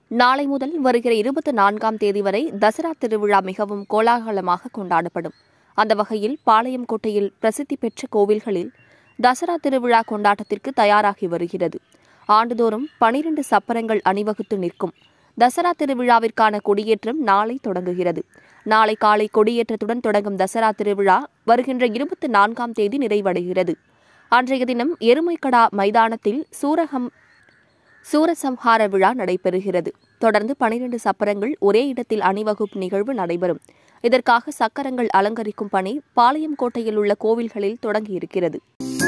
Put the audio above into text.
நாளை முதல் வருகிற 24ஆம் தேதி வரை தசரா திருவிழா மிகவும் கோலாகலமாக கொண்டாடப்படும். அந்த வகையில் பாளையங்கோட்டையில் பிரசித்தி பெற்ற கோவில்களில் தசரா திருவிழா கொண்டாட்டத்திற்கு தயாராகி வருகிறது. ஆண்டுதோறும் 12 சப்பரங்கள் அணிவகுத்து நிற்கும். தசரா திருவிழாவிற்கான கொடியேற்றம் நாளை தொடங்குகிறது. நாளை காலை கொடியேற்றத்துடன் தொடங்கும் தசரா திருவிழா வருகின்ற 24ஆம் தேதி நிறைவடைகிறது. அன்றைய தினம் எருமைக்கடா மைதானத்தில் சூரசம்ஹார விழா நடைபெறுகிறது. தொடர்ந்து 12 சப்பரங்கள் ஒரே இடத்தில் அணிவகுப்பு நிகழ்வு நடைபெறும். இதற்காக சக்கரங்கள் அலங்கரிக்கும் பணி பாளையங்கோட்டையில் உள்ள கோவில்களில் தொடங்கியிருக்கிறது.